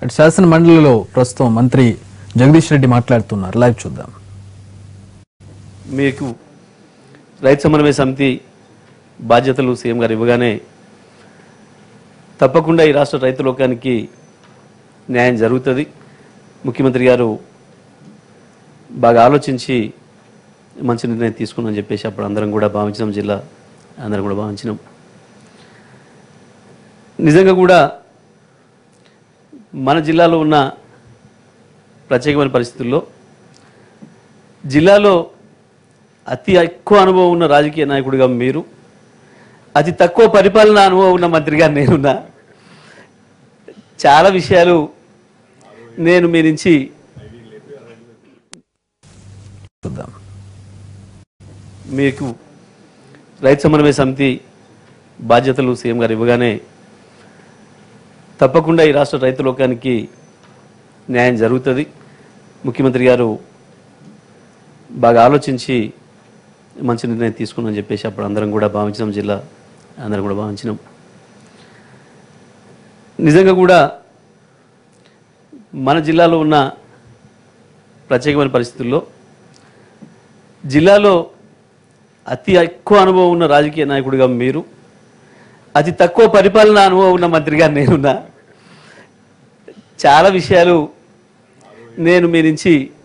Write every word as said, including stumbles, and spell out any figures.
శాసన మండలిలో ప్రస్తుతం మంత్రి జగదీష్ రెడ్డి మాట్లాడుతున్నారు. లైవ్ చూద్దాం. మీకు రైతు సమన్వయ సమితి బాధ్యతలు సీఎం గారు ఇవ్వగానే తప్పకుండా ఈ రాష్ట్ర రైతు లోకానికి న్యాయం జరుగుతుంది. ముఖ్యమంత్రి గారు బాగా ఆలోచించి మంచి నిర్ణయం తీసుకున్నామని చెప్పేసి అప్పుడు అందరం కూడా భావించినాం, జిల్లా అందరం కూడా భావించినాం. నిజంగా కూడా మన జిల్లాలో ఉన్న ప్రత్యేకమైన పరిస్థితుల్లో జిల్లాలో అతి ఎక్కువ అనుభవం ఉన్న రాజకీయ నాయకుడిగా మీరు, అతి తక్కువ పరిపాలన అనుభవం ఉన్న మంత్రిగా నేనున్నా. చాలా విషయాలు నేను మీ నుంచి చూద్దాం. మీకు రైతు సమన్వయ సమితి బాధ్యతలు సీఎం గారు ఇవ్వగానే తప్పకుండా ఈ రాష్ట్ర రైతు లోకానికి న్యాయం జరుగుతుంది. ముఖ్యమంత్రి గారు బాగా ఆలోచించి మంచి నిర్ణయం తీసుకున్నామని చెప్పేసి అప్పుడు అందరం కూడా భావించినాం, జిల్లా అందరం కూడా భావించినాం. నిజంగా కూడా మన జిల్లాలో ఉన్న ప్రత్యేకమైన పరిస్థితుల్లో జిల్లాలో అతి ఎక్కువ అనుభవం ఉన్న రాజకీయ నాయకుడిగా మీరు, అతి తక్కువ పరిపాలన అనుభవం ఉన్న మంత్రిగా నేనున్నా. చాలా విషయాలు నేను మీ నుంచి